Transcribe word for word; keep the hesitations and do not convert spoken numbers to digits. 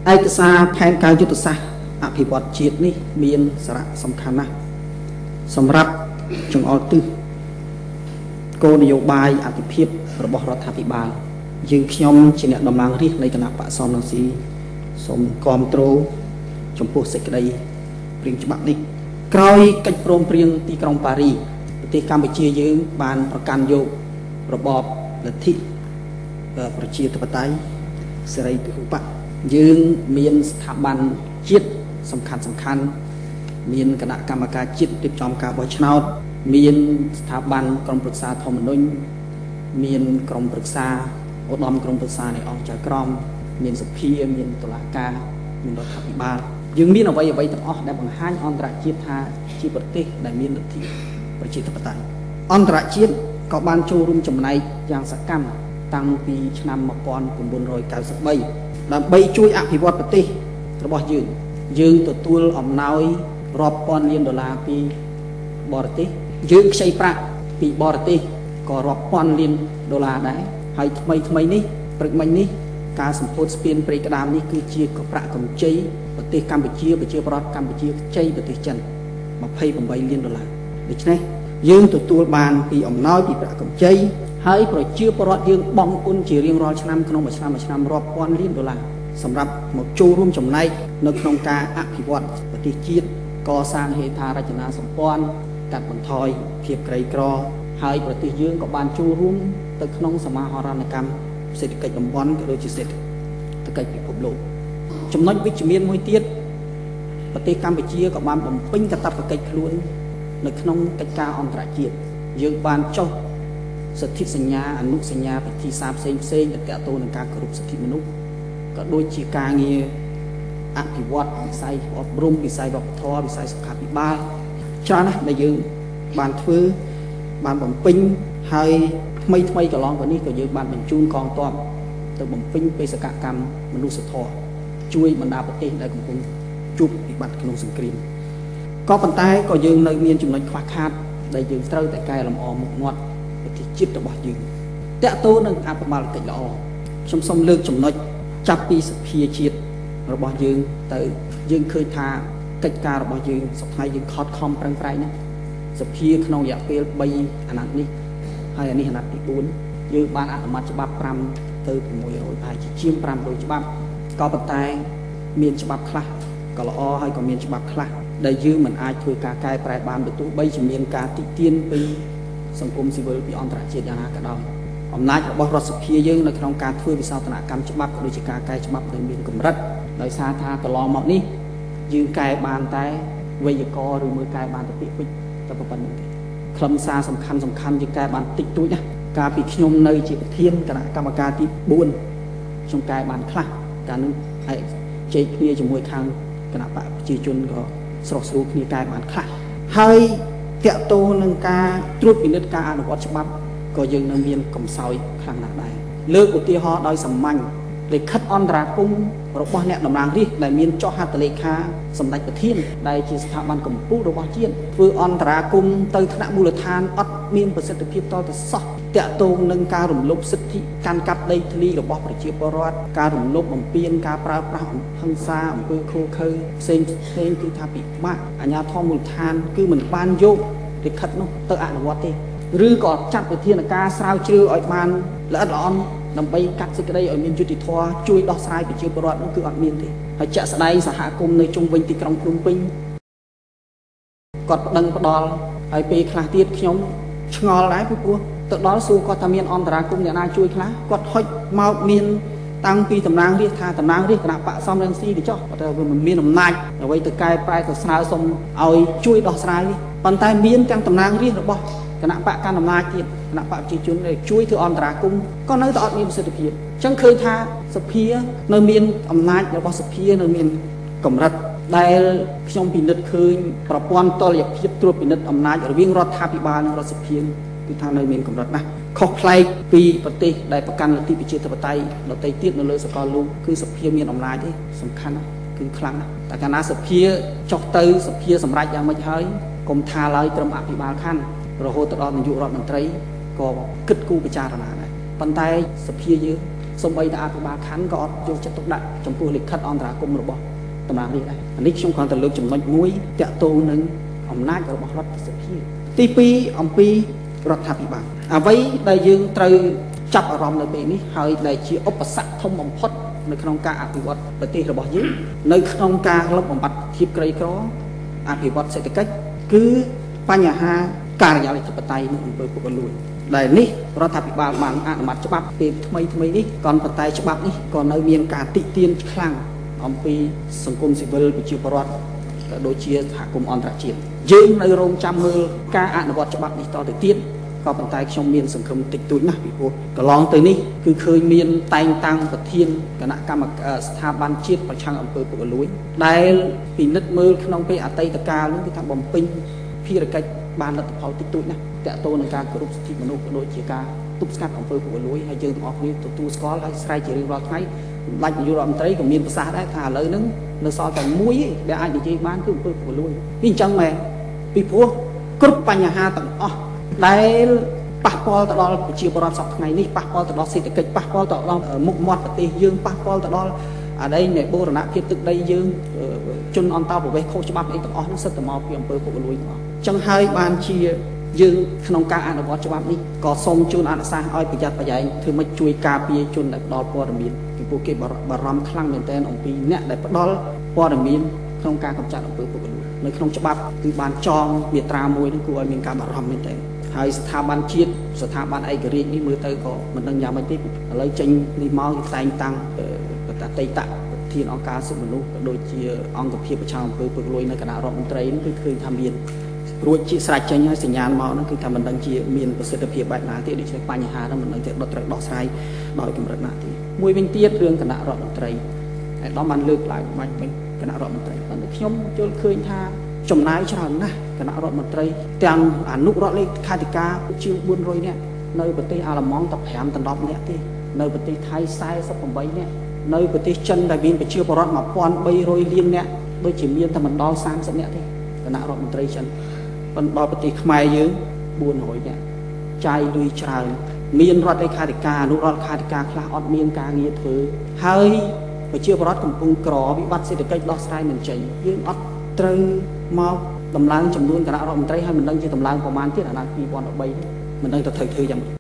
ឯកសារផែនការយុទ្ធសាស្ត្រអភិវឌ្ឍជាតិនេះមានសារៈសំខាន់ណាស់សម្រាប់ចង្អុលទិសគោលនយោបាយអភិភាពរបស់រដ្ឋាភិបាលយើងខ្ញុំជាអ្នកតំណាងរាស្ត្រនៃគណៈបក្សសំរងស៊ីសូមគាំទ្រចំពោះសេចក្តីព្រាងច្បាប់នេះក្រោយកិច្ចព្រមព្រៀងទីក្រុងប៉ារីប្រទេសកម្ពុជាយើងបានប្រកាន់យករបបលទ្ធិប្រជាធិបតេយ្យសេរីពហុបកយើងមានស្ថាប័នជាតិសំខាន់សំខាន់មានគណៈកម្មការជាតិរៀបចំការបោះឆ្នោតមានស្ថាប័នក្រុមប្រឹក្សាធម្មនុញ្ញមានក្រុមប្រឹក្សាឧត្តមក្រុមប្រឹក្សានៃអង្គចៅក្រមមានសភាមានតុលាការមានរដ្ឋាភិបាលយើងមានអ្វីអ្វីទាំងអស់ដែលបង្ហាញអន្តរជាតិថាជាប្រទេសដែលមានលទ្ធិប្រជាធិបតេយ្យអន្តរជាតិក៏បានចូលរួមចំណែកយ៉ាងសកម្មតាំងពីឆ្នាំmột nghìn chín trăm chín mươi baដើម្បីជួយអភិវឌ្ឍប្រទេសរបស់យើងយើងទទួលអំណោយរាប់ពាន់លានដុល្លារពីបរទេសយើងខ្ចីប្រាក់ពីបរទេសក៏រាប់ពាន់លានដុល្លារដែរហើយថ្មីថ្មីនេះព្រឹកមិញនេះការសម្ពោធស្ពានព្រៃក្តាមនេះគឺជាប្រាក់កម្ចីប្រទេសកម្ពុជាប្រជាប្រដ្ឋកម្ពុជាខ្ចីប្រទេសចិនยี่สิบแปดលានដុល្លារដូច្នេះយើងទទួលបានពីអំណោយពីប្រាក់កម្ចីហើយប្រជាពលរដ្ឋយើងបង់ពន្ធជារៀងរាល់ឆ្នាំក្នុងមួយឆ្នាំមួយឆ្នាំរាប់ពាន់លានដុល្លារសម្រាប់មកចូលរួមចំណែកនៅក្នុងការអភិវឌ្ឍប្រទេសជាតិកសាងហេដ្ឋារចនាសម្ព័ន្ធកាត់បន្ថយភាពក្រីក្រហើយប្រទេសយើងក៏បានចូលរួមទៅក្នុងសមាហរណកម្មសេដ្ឋកិច្ចតំបន់ក៏ដូចជាសេដ្ឋកិច្ចពិភពលោកចំណុចវិជ្ជមានមួយទៀតប្រទេសកម្ពុជាក៏បានបំពេញកាតព្វកិច្ចខ្លួននៅក្នុងកិច្ចការអន្តរជាតិយើងបានចុះសន្ធិសញ្ញាអនុសញ្ញាពិធីសារផ្សេងផ្សេងដែលទាក់ទងនឹងការគោរពសិទ្ធិមនុស្សក៏ដូចជាការងារអភិវឌ្ឍវិស័យអប់រំវិស័យវប្បធម៌វិស័យសុខាភិបាលច្រើនណាស់ដែលយើងបានធ្វើបានបំពេញហើយថ្មីថ្មីកន្លងទៅនេះក៏យើងបានបញ្ជូនកងទ័ពទៅបំពេញបេសកកម្មមនុស្សធម៌ជួយបណ្ដាប្រទេសដែលកំពុងជួបវិបត្តិក្នុងសង្គ្រាមក៏ប៉ុន្តែក៏យើងនៅមានចំណុចខ្វះខាតដែលយើងត្រូវតែកែលម្អមុខមាត់ប្រទេសជាតិរបស់យើងតាក់ទងនឹងអភិបាលកិច្ចល្អខ្ញុំសូមលើកចំណុចចាប់ពីសភាជាតិរបស់យើងទៅយើងឃើញថាកិច្ចការរបស់យើងសប្តាហ៍យើងខិតខំប្រឹងប្រែងណាស់សភាក្នុងរយៈពេលបីអាណត្តិនេះហើយអានេះអាណត្តិទីបួនយើងបានអនុម័តច្បាប់5ទៅ600ហើយជាជាង500ច្បាប់ក៏ប៉ុន្តែមានច្បាប់ខ្លះក៏ល្អហើយក៏មានច្បាប់ខ្លះដែលយើងមិនអាចធ្វើការកែប្រែបានបើទោះបីជាមានការតិទៀនពីសង្គមស៊ីវិលពីអន្តរជាតិយ៉ាងណាក៏ដោយអំណាចរបស់រដ្ឋសភាយើងនៅក្នុងការធ្វើវិសោធនកម្មច្បាប់ក៏ដូចជាការកែច្បាប់នៅមានកម្រិតដោយសារថាកន្លងមកនេះយើងកែបានតែវេយ្យាករណ៍ឬមើលកែបានតែពាក្យពេចន៍តែប៉ុណ្្នឹងទេខ្លឹមសារសំខាន់សំខាន់យើងកែបានតិចតួចណាកាលពីខ្ញុំនៅជាប្រធានគណៈកម្មការទីបួនខ្ញុំកែបានខ្លះកាលនោះឯកជែកគ្នាជាមួយខាងគណៈបកប្រជាជនក៏ស្រស់ស្រួលគ្នាកែបានខ្លះហើយតាក់ទងនឹងការត្រួតពិនិត្យការអនុវត្តច្បាប់ក៏យើងនៅមានកំសោយខ្លាំងណាស់ដែរលើកឧទាហរណ៍ដោយសាមញ្ញលិខិតអន្តរាគមន៍របស់អ្នកតំណាងរាស្ត្រដែលមានចុះហត្ថលេខាសម្ដេចប្រធានដែលជាស្ថាប័នកម្ពុជារបស់ជាតិធ្វើអន្តរាគមន៍ទៅថ្នាក់មូលដ្ឋានអត់មានប្រសិទ្ធភាពតទៅសោះតាក់ទងនឹងការរំលោភសិទ្ធិកាន់កាប់ដីធ្លីរបស់ប្រជាពលរដ្ឋការរំលោភបំពានការប្រើប្រាស់ហិង្សាអំពើឃោរឃៅផ្សេងផ្សេងគឺថាពិបាកអាជ្ញាធរមូលដ្ឋានគឺមិនបានយកលិខិតនោះទៅអនុវត្តទេឬក៏ចាត់វិធានការស្រាវជ្រាវឲ្យបានល្អិតល្អន់ដើម្បីកាត់សេចក្តីឲ្យមានយុត្តិធម៌ជួយដោះស្រាយប្រជាពលរដ្ឋនោះគឺអត់មានទេហើយជាក់ស្ដែងសហគមន៍នៅជុំវិញទីក្រុងភ្នំពេញគាត់ប្តឹងផ្ដាល់ហើយពេលខ្លះទៀតខ្ញុំឆ្ងល់ដែរពីព្រោះទៅដល់សួរគាត់ថាមានអន្តរាគមន៍អ្នកណាជួយខ្លះគាត់ហុចមកមានតាំងពីតំណាងរាស្ត្រថាតំណាងរាស្ត្រគណៈបកសំរងស៊ីទៅចុះគាត់ថាវាមិនមានអំណាចអ្វីទៅកែប្រែទៅស្នើសុំឲ្យជួយដោះស្រាយប៉ុន្តែមានទាំងតំណាងរាស្ត្ររបស់គណៈបកកណ្ដាលអំណាចទៀតគណៈបកប្រជាជនដែលជួយធ្វើអន្តរាគមន៍ក៏នៅតែអត់មានប្រសិទ្ធភាពអញ្ចឹងឃើញថាសភានៅមានអំណាចរបស់សភានៅមានកម្រិតដែលខ្ញុំពិនិត្យឃើញប្រព័ន្ធតុល្យភាពត្រួតពិនិត្យអំណាចរវាងរដ្ឋាភិបាលនិងរដ្ឋសភាគឺថានៅមានកម្រិតណាស់ខុសប្លែកពីប្រទេសដែលប្រកាន់លទ្ធិប្រជាធិបតេយ្យដទៃទៀតនៅលើសកលលោកគឺសភាមានអំណាចទេសំខាន់ណាស់គឺខ្លាំងណាស់តែកាលណាសភាចុះទៅសភាសម្រេចយ៉ាងម៉េចហើយកុំថាឡើយត្រឹមអភិបាលខណ្ឌរហូតដល់នាយករដ្ឋមន្ត្រីក៏គិតគូរពិចារណាដែរប៉ុន្តែសភាយើងសូម្បីតែអភិបាលខណ្ឌក៏អត់យកចិត្តទុកដាក់ចំពោះលិខិតអន្តរាគមន៍របស់តំណាងរាស្ត្រដែរនេះខ្ញុំគ្រាន់តែលើកចំណុចមួយតាក់ទងនឹងអំណាចរបស់រដ្ឋសភាទីពីរអំពីរដ្ឋាភិបាលអ្វីដែលយើងត្រូវចាប់អារម្មណ៍នៅពេលនេះហើយដែលជាឧបសគ្គធំបំផុតនៅក្នុងការអភិវឌ្ឍប្រទេសរបស់យើងនៅក្នុងការលុបបំបាត់ភាពក្រីក្រអភិវឌ្ឍសេដ្ឋកិច្ចគឺបញ្ហាការិយាល័យធិបតេយ្យនៅអំពើពុករលួយដែលនេះរដ្ឋាភិបាលបានអនុម័តច្បាប់ពេលថ្មីថ្មីនេះក៏ប៉ុន្តែច្បាប់នេះក៏នៅមានការតិទៀនខ្លាំងអំពីសង្គមស៊ីវិលប្រជាពលរដ្ឋក៏ដូចជាសហគមន៍អន្តរជាតិយើងនៅរងចាំមើលការអនុវត្តច្បាប់នេះតទៅទៀតក៏ប៉ុន្តែខ្ញុំមានសង្ឃឹមតិចតួចណាស់ពីព្រោះកន្លងទៅនេះគឺឃើញមានតែងតាំងប្រធានគណៈកម្មការស្ថាប័នជាតិប្រឆាំងអំពើពុករលួយដែលពិនិត្យមើលក្នុងពេលអតីតកាលនោះគឺថាបំពេញភារកិច្ចបានលទ្ធផលតិចតួចណាស់តាក់ទងនឹងការគោរពសិទ្ធិមនុស្សក៏ដូចជាការទប់ស្កាត់អំពើពុករលួយហើយយើងទាំងអស់គ្នាទទួលស្គាល់ហើយស្រែកជារៀងរាល់ថ្ងៃសម្ដេចនាយករដ្ឋមន្ត្រីក៏មានប្រសាសន៍ដែរថាឥឡូវហ្នឹងនៅសល់តែមួយឯងដែលអាចនិយាយបានគឺអំពើពុករលួយនេះអញ្ចឹងមែនពីព្រោះគ្រប់បញ្ហាទាំងអស់ដែលប៉ះពាល់ទៅដល់ប្រជាពលរដ្ឋសពថ្ងៃនេះប៉ះពាល់ទៅដល់សេដ្ឋកិច្ចប៉ះពាល់ទៅដល់មុខមាត់ប្រទេសយើងប៉ះពាល់ទៅដល់អាដីនៃបូរណភាពទឹកដីយើងជនអន្តោប្រវេសន៍ខុសច្បាប់អីទាំងអស់នោះសិតតែមកពីអំពើពុករលួយទាំងអស់អញ្ចឹងហើយបានជាយើងក្នុងការអនុវត្តច្បាប់នេះក៏សូមជូនអនុសាសន៍ឲ្យប្រយ័ត្នប្រយែងធ្វើម៉េចជួយការពារជនដែលផ្ដល់ព័ត៌មានពីពួកគេបារម្ភខ្លាំងមែនទែនអំពីអ្នកដែលផ្ដល់ព័ត៌មានក្នុងការកម្ចាត់អំពើពុករលួយនៅក្នុងច្បាប់គឺបានចងមាត្រាមួយនេះគួរឲ្យមានការបារម្ភមែនទែនហើយស្ថាប័នជាតិស្ថាប័នឯករាជ្យនេះមើលទៅក៏មិនដឹងយ៉ាងម៉េចទេឥឡូវចេញនេះមកគេតែងតាំងបតតេតៈប្រធានអង្គការសិទ្ធិមនុស្សក៏ដូចជាអង្គភាពប្រឆាំងអំពើពុករលួយនៅគណៈរដ្ឋមន្ត្រីនេះគឺឃើញថាមានរួចជាស្រេចចេញហើយសញ្ញាណមកហ្នឹងគឺថាមិនដឹងជាមានប្រសិទ្ធភាពបែបណាទេដូច្នេះបញ្ហាហ្នឹងមិនដឹងទេដុតត្រូវដោះស្រាយដោយកម្រិតណាទេមួយវិញទៀតរឿងគណៈរដ្ឋមន្ត្រីឯកឧត្តមបានលើកឡើងបាញ់វិញគណៈរដ្ឋមន្ត្រីប៉ុន្តែខ្ញុំយល់ឃើញថាចំណាយច្រើនណាស់គណៈរដ្ឋមន្ត្រីទាំងអនុរដ្ឋលេខាធិការជាងបួនរយនាក់នៅប្រទេសអាល្លឺម៉ង់តែប្រាំដល់ដប់នាក់ទេនៅប្រទេសថៃសែសិបប្រាំបីនាក់នៅប្រទេសចិនដែលមានប្រជាពលរដ្ឋមួយពាន់បីរយលាននាក់ដូចជាមានតែមិនដល់សាមសិបនាក់ទេគណៈរដ្ឋមន្ត្រីចិនប៉ុន្តែដល់ប្រទេសខ្មែរយើងបួនរយនាក់ចាយលុយច្រើនមានរដ្ឋលេខាធិការអនុរដ្ឋលេខាធិការខ្លះអត់មានការងារធ្វើហើយប្រជាពលរដ្ឋកំពុងក្រវិបត្តិសេដ្ឋកិច្ចដោះស្រាយមិនចេញយើងអត់ត្រូវមកដំឡើងចំនួនគណៈរដ្ឋមន្ត្រីហើយមិនដឹងជាដំឡើងប្រមាណទៀតអាណត្តិពីរពាន់ដប់បីមិនដឹងទៅត្រូវធ្វើយ៉ាងម៉េច